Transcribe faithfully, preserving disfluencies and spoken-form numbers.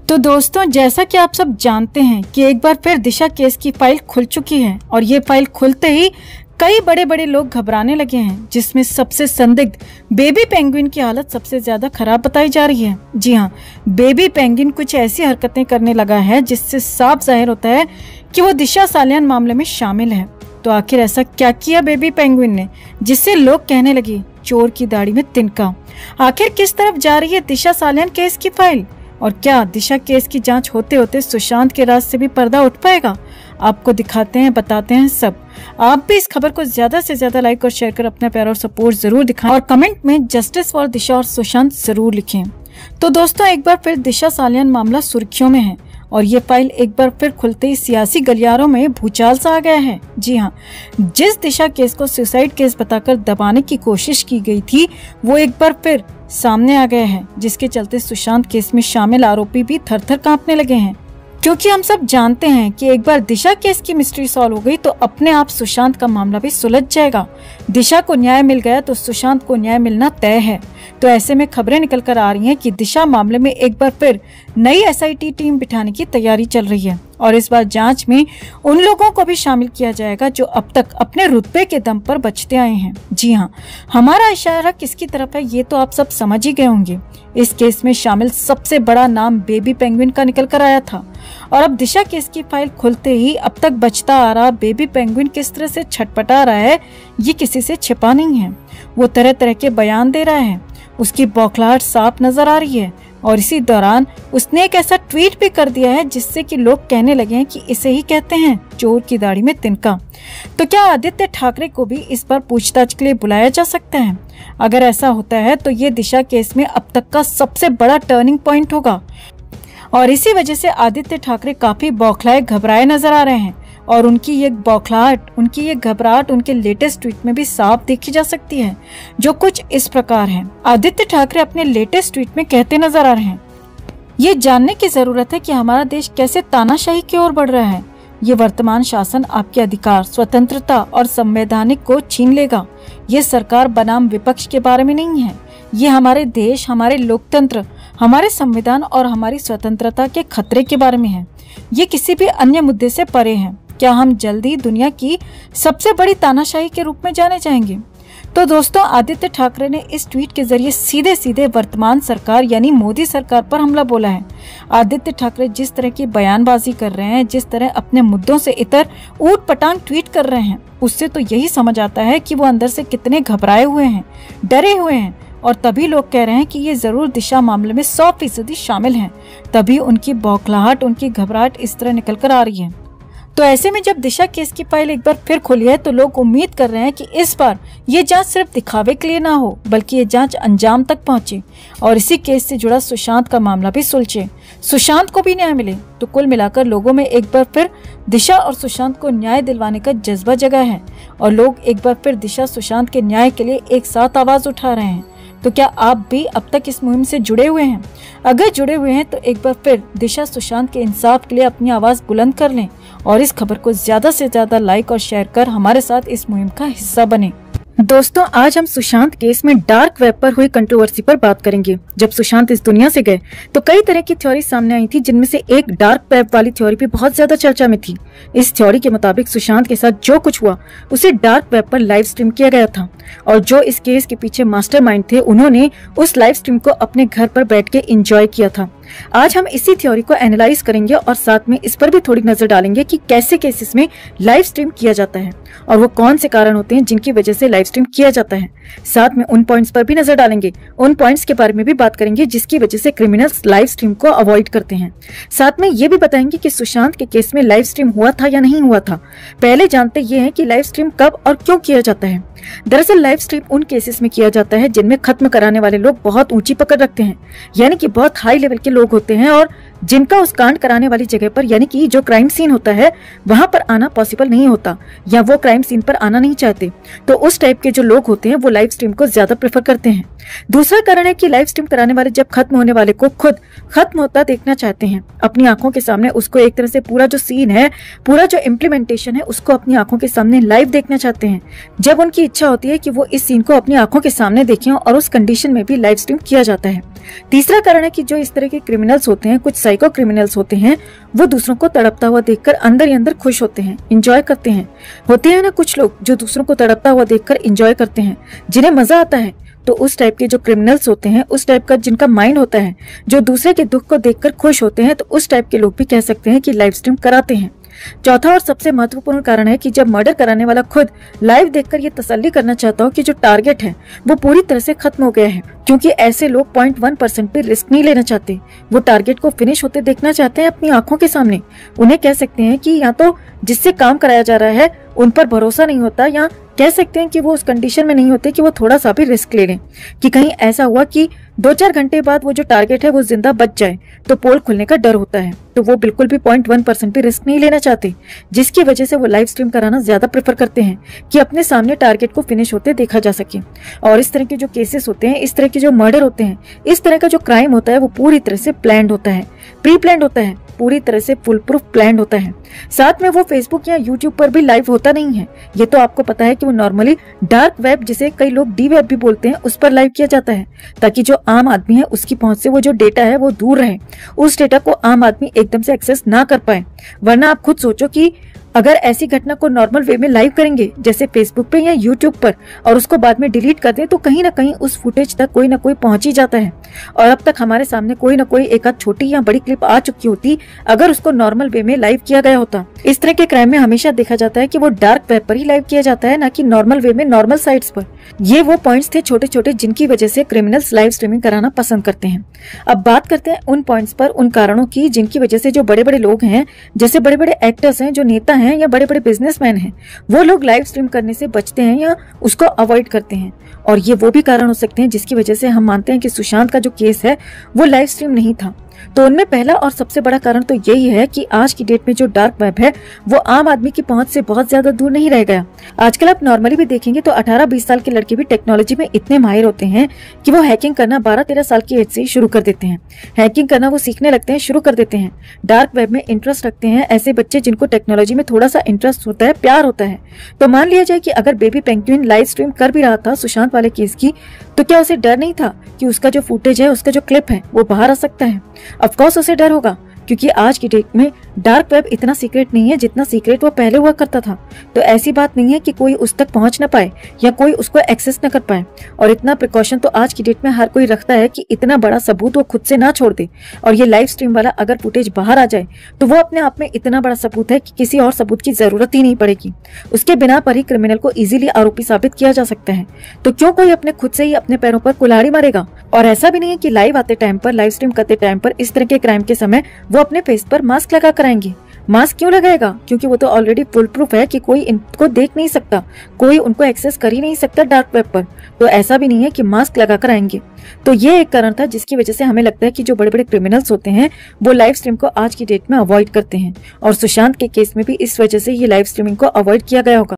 तो दोस्तों, जैसा कि आप सब जानते हैं कि एक बार फिर दिशा केस की फाइल खुल चुकी है और ये फाइल खुलते ही कई बड़े बड़े लोग घबराने लगे हैं, जिसमें सबसे संदिग्ध बेबी पेंगुइन की हालत सबसे ज्यादा खराब बताई जा रही है। जी हाँ, बेबी पेंगुइन कुछ ऐसी हरकतें करने लगा है जिससे साफ जाहिर होता है कि वो दिशा सालियान मामले में शामिल है। तो आखिर ऐसा क्या किया बेबी पेंगुइन ने जिससे लोग कहने लगे चोर की दाढ़ी में तिनका। आखिर किस तरफ जा रही है दिशा सालियान केस की फाइल, और क्या दिशा केस की जांच होते होते सुशांत के राज से भी पर्दा उठ पाएगा? आपको दिखाते हैं, बताते हैं सब। आप भी इस खबर को ज्यादा से ज्यादा लाइक और शेयर कर अपना प्यार और सपोर्ट जरूर दिखाएं और कमेंट में जस्टिस फॉर दिशा और सुशांत जरूर लिखें। तो दोस्तों, एक बार फिर दिशा सालियान मामला सुर्खियों में है और ये फाइल एक बार फिर खुलते ही सियासी गलियारों में भूचाल सा आ गया है। जी हाँ, जिस दिशा केस को सुसाइड केस बताकर दबाने की कोशिश की गई थी वो एक बार फिर सामने आ गया है, जिसके चलते सुशांत केस में शामिल आरोपी भी थर थर कांपने लगे हैं। क्योंकि हम सब जानते हैं कि एक बार दिशा केस की मिस्ट्री सॉल्व हो गई तो अपने आप सुशांत का मामला भी सुलझ जाएगा। दिशा को न्याय मिल गया तो सुशांत को न्याय मिलना तय है। तो ऐसे में खबरें निकल कर आ रही हैं कि दिशा मामले में एक बार फिर नई एसआईटी टीम बिठाने की तैयारी चल रही है और इस बार जांच में उन लोगों को भी शामिल किया जाएगा जो अब तक अपने रुतबे के दम पर बचते आए हैं। जी हाँ, हमारा इशारा किसकी तरफ है ये तो आप सब समझ ही गए होंगे। इस केस में शामिल सबसे बड़ा नाम बेबी पेंगुइन का निकल कर आया था और अब दिशा केस की फाइल खुलते ही अब तक बचता आ रहा बेबी पेंगुइन किस तरह से छटपटा रहा है ये किसी से छिपा नहीं है। वो तरह तरह के बयान दे रहा है, उसकी बौखलाहट साफ नजर आ रही है और इसी दौरान उसने एक ऐसा ट्वीट भी कर दिया है जिससे कि लोग कहने लगे हैं कि इसे ही कहते हैं चोर की दाढ़ी में तिनका। तो क्या आदित्य ठाकरे को भी इस बार पूछताछ के लिए बुलाया जा सकता है? अगर ऐसा होता है तो ये दिशा केस में अब तक का सबसे बड़ा टर्निंग पॉइंट होगा और इसी वजह से आदित्य ठाकरे काफी बौखलाए घबराए नजर आ रहे हैं और उनकी ये बौखलाहट, उनकी ये घबराहट उनके लेटेस्ट ट्वीट में भी साफ देखी जा सकती है, जो कुछ इस प्रकार है। आदित्य ठाकरे अपने लेटेस्ट ट्वीट में कहते नजर आ रहे हैं, ये जानने की जरूरत है कि हमारा देश कैसे तानाशाही की ओर बढ़ रहा है। ये वर्तमान शासन आपके अधिकार, स्वतंत्रता और संवैधानिक को छीन लेगा। ये सरकार बनाम विपक्ष के बारे में नहीं है, ये हमारे देश, हमारे लोकतंत्र, हमारे संविधान और हमारी स्वतंत्रता के खतरे के बारे में है। ये किसी भी अन्य मुद्दे से परे है। क्या हम जल्दी दुनिया की सबसे बड़ी तानाशाही के रूप में जाने जाएंगे? तो दोस्तों, आदित्य ठाकरे ने इस ट्वीट के जरिए सीधे सीधे वर्तमान सरकार यानी मोदी सरकार पर हमला बोला है। आदित्य ठाकरे जिस तरह की बयानबाजी कर रहे हैं, जिस तरह अपने मुद्दों से इतर ऊट पटांग ट्वीट कर रहे हैं, उससे तो यही समझ आता है कि वो अंदर से कितने घबराए हुए हैं, डरे हुए हैं। और तभी लोग कह रहे हैं कि ये जरूर दिशा मामले में सौ फीसदी शामिल हैं। तभी उनकी बौखलाहट, उनकी घबराहट इस तरह निकल कर आ रही है। तो ऐसे में जब दिशा केस की फाइल एक बार फिर खुली है तो लोग उम्मीद कर रहे हैं कि इस बार ये जांच सिर्फ दिखावे के लिए ना हो, बल्कि ये जांच अंजाम तक पहुंचे और इसी केस से जुड़ा सुशांत का मामला भी सुलझे, सुशांत को भी न्याय मिले। तो कुल मिलाकर लोगों में एक बार फिर दिशा और सुशांत को न्याय दिलवाने का जज्बा जगा है और लोग एक बार फिर दिशा सुशांत के न्याय के लिए एक साथ आवाज उठा रहे हैं। तो क्या आप भी अब तक इस मुहिम से जुड़े हुए हैं? अगर जुड़े हुए हैं तो एक बार फिर दिशा सुशांत के इंसाफ के लिए अपनी आवाज बुलंद कर लें और इस खबर को ज्यादा से ज्यादा लाइक और शेयर कर हमारे साथ इस मुहिम का हिस्सा बने। दोस्तों, आज हम सुशांत केस में डार्क वेब पर हुई कंट्रोवर्सी पर बात करेंगे। जब सुशांत इस दुनिया से गए तो कई तरह की थ्योरी सामने आई थी, जिनमें से एक डार्क वेब वाली थ्योरी भी बहुत ज्यादा चर्चा में थी। इस थ्योरी के मुताबिक सुशांत के साथ जो कुछ हुआ उसे डार्क वेब पर लाइव स्ट्रीम किया गया था और जो इस केस के पीछे मास्टरमाइंड थे उन्होंने उस लाइव स्ट्रीम को अपने घर पर बैठ के एंजॉय किया था। आज हम इसी थ्योरी को एनालाइज करेंगे और साथ में इस पर भी थोड़ी नजर डालेंगे कि कैसे केसेस में लाइव स्ट्रीम किया जाता है और वो कौन से कारण होते हैं जिनकी वजह से लाइव स्ट्रीम किया जाता है। साथ में उन पॉइंट्स पर भी नजर डालेंगे, उन पॉइंट्स के बारे में भी बात करेंगे जिसकी वजह से क्रिमिनल्स लाइव स्ट्रीम को अवॉइड करते हैं। साथ में ये भी बताएंगे कि सुशांत के केस में लाइव स्ट्रीम हुआ था या नहीं हुआ था। पहले जानते ये हैं कि लाइव स्ट्रीम कब और क्यों किया जाता है। दरअसल लाइव स्ट्रीम उन केसेस में किया जाता है जिनमें खत्म कराने वाले लोग बहुत ऊंची पकड़ रखते हैं, यानी कि बहुत हाई लेवल के लोग होते हैं और जिनका उस कांड कराने वाली जगह पर यानी कि जो क्राइम सीन होता है वहां पर आना पॉसिबल नहीं होता या वो क्राइम सीन पर आना नहीं चाहते। तो उस टाइप के जो लोग होते हैं वो लाइव स्ट्रीम को ज्यादा प्रेफर करते हैं। दूसरा कारण है कि लाइव स्ट्रीम कराने वाले जब खत्म होने वाले को खुद खत्म होता देखना चाहते हैं, अपनी आंखों के सामने उसको एक तरह से पूरा जो सीन है, पूरा जो इम्प्लीमेंटेशन है उसको अपनी आंखों के सामने लाइव देखना चाहते हैं। जब उनकी इच्छा होती है कि वो इस सीन को अपनी आंखों के सामने देखें और उस कंडीशन में भी लाइव स्ट्रीम किया जाता है। तीसरा कारण है कि जो इस तरह के क्रिमिनल्स होते हैं, कुछ साइको क्रिमिनल्स होते हैं, वो दूसरों को तड़पता हुआ देखकर अंदर ही अंदर खुश होते हैं, इंजॉय करते हैं। होते हैं ना कुछ लोग जो दूसरों को तड़पता हुआ देखकर इंजॉय करते हैं, जिन्हें मजा आता है। तो उस टाइप के जो क्रिमिनल्स होते हैं, उस टाइप का जिनका माइंड होता है, जो दूसरे के दुख को देखकर खुश होते हैं, तो उस टाइप के लोग भी कह सकते हैं कि लाइव स्ट्रीम कराते हैं। चौथा और सबसे महत्वपूर्ण कारण है कि जब मर्डर कराने वाला खुद लाइव देखकर ये तसल्ली करना चाहता हो कि जो टारगेट है वो पूरी तरह से खत्म हो गया है, क्योंकि ऐसे लोग पॉइंट वन परसेंट पे रिस्क नहीं लेना चाहते। वो टारगेट को फिनिश होते देखना चाहते हैं अपनी आंखों के सामने। उन्हें कह सकते हैं कि या तो जिससे काम कराया जा रहा है उन पर भरोसा नहीं होता, या कह सकते हैं कि वो उस कंडीशन में नहीं होते कि वो थोड़ा सा भी रिस्क ले लें कि कहीं ऐसा हुआ कि दो चार घंटे बाद वो जो टारगेट है वो जिंदा बच जाए, तो पोल खुलने का डर होता है। तो वो बिल्कुल भी पॉइंट वन परसेंट भी रिस्क नहीं लेना चाहते, जिसकी वजह से वो लाइव स्ट्रीम कराना ज्यादा प्रेफर करते हैं कि अपने सामने टारगेट को फिनिश होते देखा जा सके। और इस तरह के जो केसेस होते हैं, इस तरह के जो मर्डर होते हैं, इस तरह का जो क्राइम होता है वो पूरी तरह से प्लान्ड होता है, प्री प्लान्ड होता है, पूरी तरह से फुल प्रूफ प्लान्ड होता है। साथ में वो फेसबुक या यूट्यूब पर भी लाइव होता नहीं है। ये तो आपको पता है कि वो नॉर्मली डार्क वेब, जिसे कई लोग डी वेब भी बोलते हैं, उस पर लाइव किया जाता है, ताकि जो आम आदमी है उसकी पहुंच से वो जो डेटा है वो दूर रहे, उस डेटा को आम आदमी एकदम से एक्सेस ना कर पाए। वरना आप खुद सोचो कि अगर ऐसी घटना को नॉर्मल वे में लाइव करेंगे जैसे फेसबुक पे या यूट्यूब पर, और उसको बाद में डिलीट कर दें, तो कहीं ना कहीं उस फुटेज तक कोई ना कोई पहुंच ही जाता है। और अब तक हमारे सामने कोई ना कोई एक आध छोटी या बड़ी क्लिप आ चुकी होती अगर उसको नॉर्मल वे में लाइव किया गया होता। इस तरह के क्राइम में हमेशा देखा जाता है कि वो डार्क वेब पर ही लाइव किया जाता है, ना कि नॉर्मल वे में नॉर्मल साइट्स पर। ये वो पॉइंट्स थे छोटे छोटे जिनकी वजह से क्रिमिनल्स लाइव स्ट्रीमिंग कराना पसंद करते हैं। अब बात करते हैं उन पॉइंट्स पर, उन कारणों की जिनकी वजह से जो बड़े बड़े लोग हैं, जैसे बड़े बड़े एक्टर्स हैं, जो नेता हैं या बड़े बड़े बिजनेसमैन हैं, वो लोग लाइव स्ट्रीम करने से बचते हैं या उसको अवॉइड करते हैं। और ये वो भी कारण हो सकते हैं जिसकी वजह से हम मानते हैं कि सुशांत का जो केस है वो लाइव स्ट्रीम नहीं था। तो उनमें पहला और सबसे बड़ा कारण तो यही है कि आज की डेट में जो डार्क वेब है वो आम आदमी की पहुंच से बहुत ज्यादा दूर नहीं रह गया। आजकल आप नॉर्मली भी देखेंगे तो अठारह बीस साल के लड़के भी टेक्नोलॉजी में इतने माहिर होते हैं कि वो हैकिंग करना बारह तेरह साल की एज से ही शुरू कर देते हैं। हैकिंग करना वो सीखने लगते हैं, शुरू कर देते हैं। डार्क वेब में इंटरेस्ट रखते हैं ऐसे बच्चे जिनको टेक्नोलॉजी में थोड़ा सा इंटरेस्ट होता है, प्यार होता है। तो मान लिया जाए कि अगर बेबी पेंगुइन लाइव स्ट्रीम कर भी रहा था सुशांत वाले केस की, तो क्या उसे डर नहीं था कि उसका जो फुटेज है, उसका जो क्लिप है वो बाहर आ सकता है? ऑफ कोर्स उसे डर होगा, क्योंकि आज की डेट में डार्क वेब इतना सीक्रेट नहीं है जितना सीक्रेट वो पहले हुआ करता था। तो ऐसी बात नहीं है कि कोई उस तक पहुंच ना पाए या कोई उसको एक्सेस न कर पाए। और इतना प्रिकॉशन तो आज की डेट में हर कोई रखता है कि इतना बड़ा सबूत वो खुद से ना छोड़ दे। और ये लाइव स्ट्रीम वाला अगर फुटेज बाहर आ जाए तो वो अपने आप में इतना बड़ा सबूत है कि किसी और सबूत की जरूरत ही नहीं पड़ेगी। उसके बिना पर ही क्रिमिनल को इजीली आरोपी साबित किया जा सकता है। तो क्यों कोई अपने खुद से ही अपने पैरों पर कुल्हाड़ी मारेगा? और ऐसा भी नहीं है कि लाइव आते टाइम पर, लाइव स्ट्रीम करते टाइम पर इस तरह के क्राइम के समय वो अपने फेस पर मास्क लगा कर आएंगे। मास्क क्यों लगाएगा? क्योंकि वो तो ऑलरेडी फुल प्रूफ है कि कोई इनको देख नहीं सकता, कोई उनको एक्सेस कर ही नहीं सकता डार्क वेब पर। तो ऐसा भी नहीं है कि मास्क लगा कर आएंगे। तो ये एक कारण था जिसकी वजह से हमें लगता है कि जो बड़े बड़े क्रिमिनल्स होते हैं वो लाइव स्ट्रीम को आज की डेट में अवॉइड करते हैं। और सुशांत के केस में भी इस वजह से ये लाइव स्ट्रीमिंग को अवॉइड किया गया होगा।